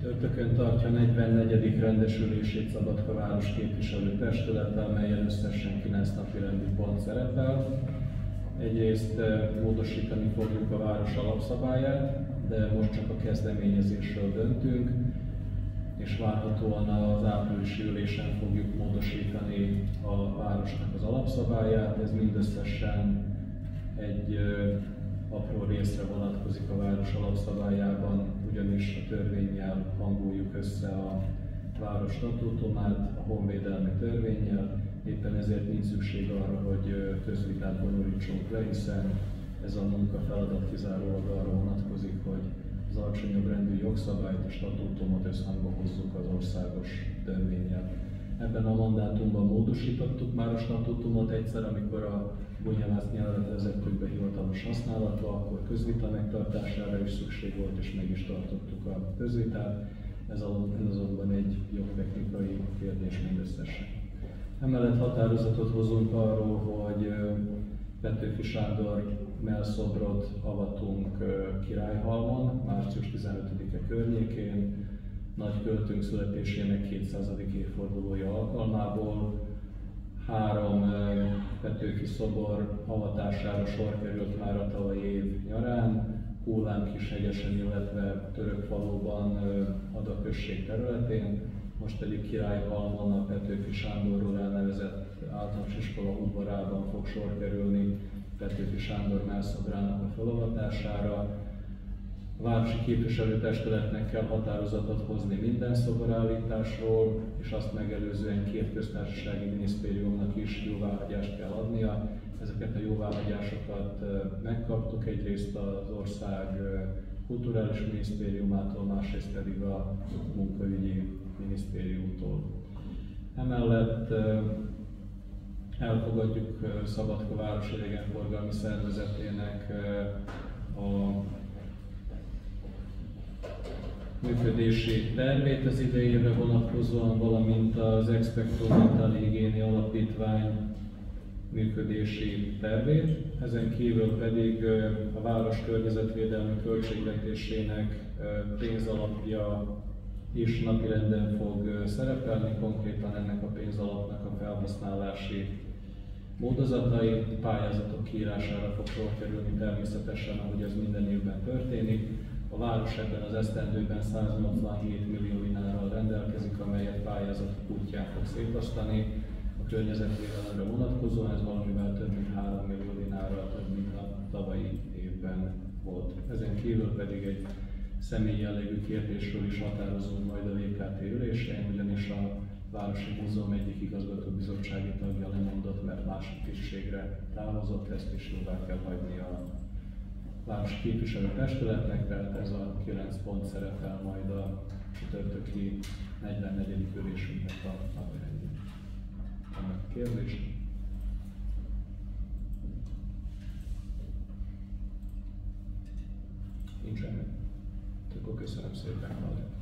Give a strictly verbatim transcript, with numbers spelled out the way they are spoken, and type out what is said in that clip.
Csütörtökön tartja negyvennegyedik rendesülését Szabadka város képviselőtestülete, amelyen összesen kilenc napirendi pont szerepel. Egyrészt módosítani fogjuk a város alapszabályát, de most csak a kezdeményezésről döntünk, és várhatóan az áprilisi ülésen fogjuk módosítani a városnak az alapszabályát. Ez mindösszesen egy apró részre vonatkozik a város alapszabályában, ugyanis a törvénnyel hangoljuk össze a város statútumát a honvédelmi törvénnyel, éppen ezért nincs szükség arra, hogy közvitát bonyolítsunk le, hiszen ez a munkafeladat kizárólag arra vonatkozik, hogy az alacsonyabb rendű jogszabályt, a statútumot összhangba hozzuk az országos törvénnyel. Ebben a mandátumban módosítottuk már a statútumot egyszer, amikor a Bunyász nyelvet vezettük be hivatalos használatba, akkor közvita megtartására is szükség volt, és meg is tartottuk a közvitát. Ez azonban egy jogtechnikai kérdés mindösszesen. Emellett határozatot hozunk arról, hogy Petőfi Sándor mellszobrot avatunk Királyhalmon, március tizenötödike környékén, nagy költőnk születésének kétszázadik évfordulója alkalmából. Három Petőfi szobor avatására sor került már a tavalyi év nyarán, Hullám Kishegyesen, illetve Törökfaluban, Ada község területén. Most pedig Királyhalmon a Petőfi Sándorról elnevezett általános iskola udvarában fog sor kerülni Petőfi Sándor mellszobrának a felavatására. A városi képviselőtestületnek kell határozatot hozni minden szoborállításról, és azt megelőzően két köztársasági minisztériumnak is jóváhagyást kell adnia. Ezeket a jóváhagyásokat megkaptuk, egyrészt az ország kulturális minisztériumától, másrészt pedig a munkaügyi minisztériumtól. Emellett elfogadjuk Szabadka város idegenforgalmi szervezetének a működési tervét az idejére vonatkozóan, valamint az Expecto Mentaligieni Alapítvány működési tervét. Ezen kívül pedig a város környezetvédelmi költségvetésének pénzalapja is napirenden fog szerepelni, konkrétan ennek a pénzalapnak a felhasználási módozatai, pályázatok kiírására fog sor kerülni természetesen, ahogy ez minden évben történik. A város ebben az esztendőben száznyolcvanhét millió dinárral rendelkezik, amelyet pályázatok útján fog szétosztani. A környezetvédelemre vonatkozóan ez valamivel több mint három millió dinárral több, mint a tavalyi évben volt. Ezen kívül pedig egy személyi jellegű kérdésről is határozunk majd a vé ká té ülésén, ugyanis a Városi Múzeum egyik igazgatóbizottsági tagja lemondott, mert másik tisztségre távozott, ezt is jóvá kell hagyni a városi képviselőtestületnek, tehát ez a kilenc pont szerepel majd a csütörtöki negyvennegyedik ülésünknek a napirendjén. Vannak kérdés? Nincs semmi. Akkor köszönöm szépen, Claudia.